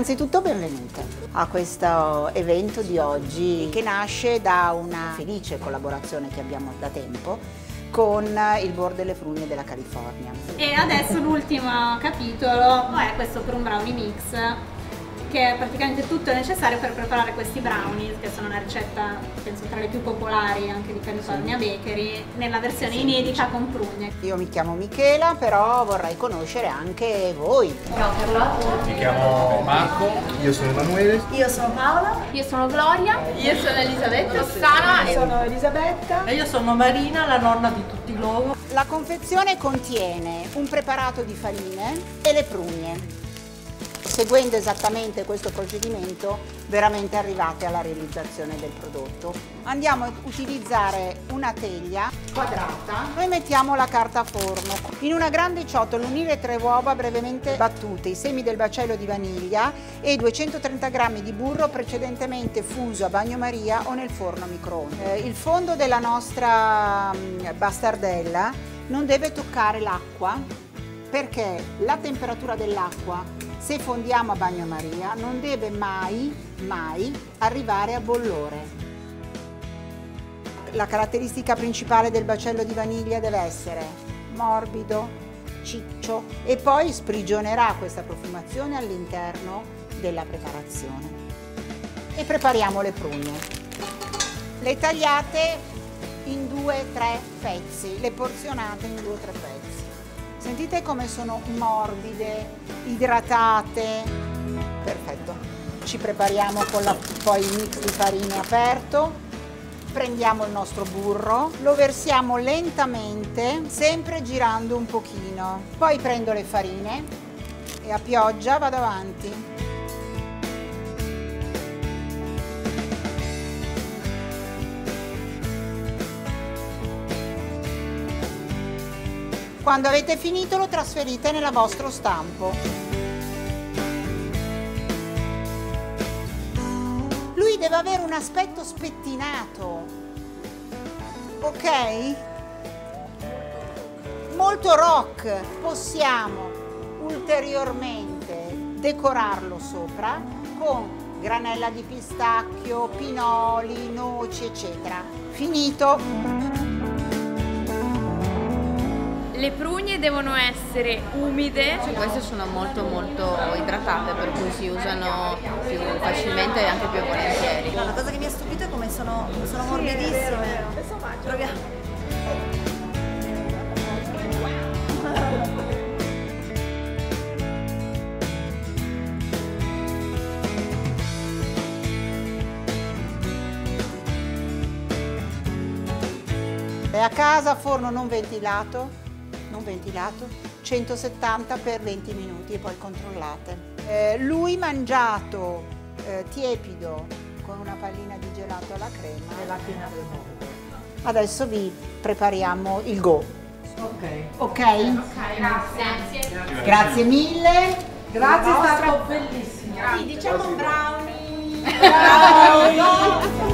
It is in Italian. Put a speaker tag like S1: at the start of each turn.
S1: Innanzitutto benvenute a questo evento di oggi che nasce da una felice collaborazione che abbiamo da tempo con il Board delle Prugne della California.
S2: E adesso l'ultimo capitolo è questo Prune Brownie Mix, che è praticamente tutto necessario per preparare questi brownies, che sono una ricetta penso tra le più popolari anche di California Bakery, nella versione inedita con prugne.
S1: Io mi chiamo Michela, però vorrei conoscere anche voi.
S2: Ciao Carlotta.
S3: Mi chiamo Marco.
S4: Io sono Emanuele.
S5: Io sono Paola.
S2: Io sono Gloria.
S5: Io sono Elisabetta.
S2: Rossana.
S5: Sono Elisabetta.
S6: E io sono Marina, la nonna di tutti loro.
S1: La confezione contiene un preparato di farine e le prugne. Seguendo esattamente questo procedimento, veramente arrivate alla realizzazione del prodotto. Andiamo a utilizzare una teglia quadrata. Noi mettiamo la carta forno. In una grande ciotola unire 3 uova brevemente battute, i semi del baccello di vaniglia e 230 g di burro precedentemente fuso a bagnomaria o nel forno a microonde. Il fondo della nostra bastardella non deve toccare l'acqua, perché la temperatura dell'acqua, se fondiamo a bagnomaria, non deve mai arrivare a bollore. La caratteristica principale del baccello di vaniglia deve essere morbido, ciccio, e poi sprigionerà questa profumazione all'interno della preparazione. E prepariamo le prugne. Le tagliate in 2-3 pezzi, le porzionate in 2-3 pezzi. Sentite come sono morbide, idratate. Perfetto. Ci prepariamo con poi il mix di farine aperto. Prendiamo il nostro burro, lo versiamo lentamente, sempre girando un pochino. Poi prendo le farine e a pioggia vado avanti. Quando avete finito lo trasferite nel vostro stampo. Lui deve avere un aspetto spettinato, ok? Molto rock. Possiamo ulteriormente decorarlo sopra con granella di pistacchio, pinoli, noci, eccetera. Finito.
S5: Le prugne devono essere umide, queste sono molto idratate, per cui si usano più facilmente e anche più volentieri.
S7: La cosa che mi ha stupito è come sono morbidissime. Proviamo.
S1: È a casa, forno non ventilato, 170 per 20 minuti e poi controllate. Lui mangiato tiepido con una pallina di gelato alla crema.
S6: E la crema del mondo.
S1: Adesso vi prepariamo il go. Ok?
S2: Grazie.
S1: Grazie mille.
S6: Grazie, è stato bellissimo.
S2: Sì, diciamo brownie.
S6: Bravo.